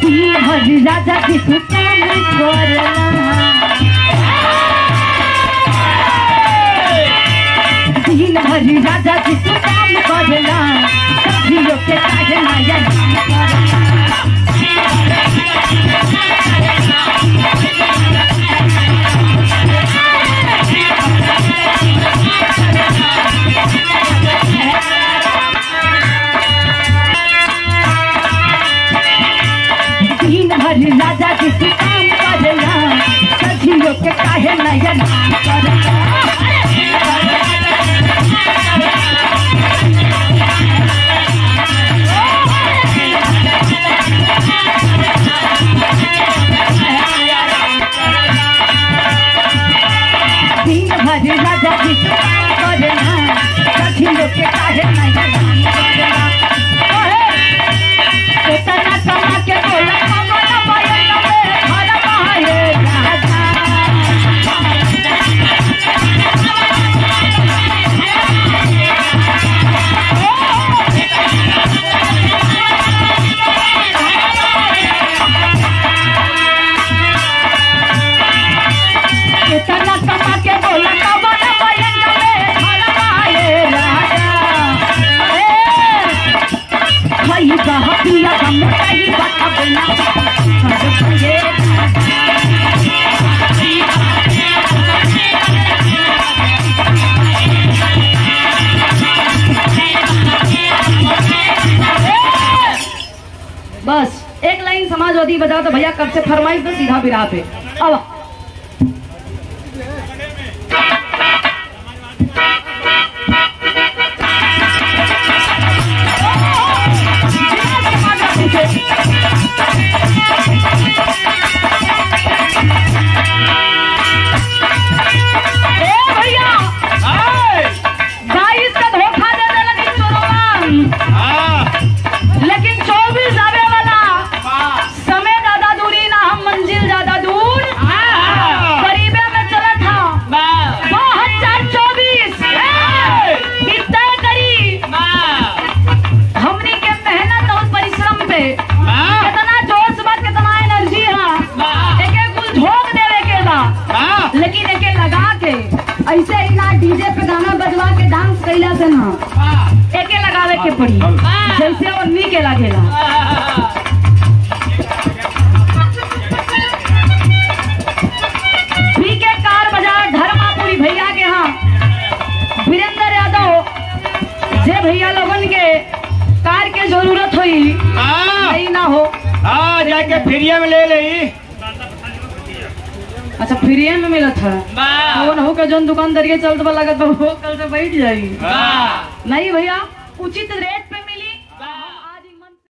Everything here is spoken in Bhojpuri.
दिन भर राजा जी तू काम करला दिन भर राजा जी तू काम करला सखियों के काहे नया दिन भर राजा जी तू काम करला सखियों के काहे नया करला राजा जी करना सखियों के काहे नया करना उतना कमा के बोला कमला बयन में घर पाए राजा उतना कमा के बोला बस एक लाइन समाजवादी बजा तो भैया कब से फरमाइश तो सीधा बिरा पे अब लेकिन एके लगा के ऐसे ही ना डीजे पे गाना बजवा के डांस कैला से ना एके लगावे के पड़ी जैसे उन्नी के लागेला पीके कार बाजार धर्मापुरी भैया के यहाँ वीरेंद्र यादव जे भैया लोगन के कार के जरूरत हुई नहीं ना हो जाके फ्रिया में ले ली। अच्छा फ्री में मिला था हो के जोन दुकानदार के चलते लगत कल से बैठ जाएगी नहीं भैया उचित रेट पे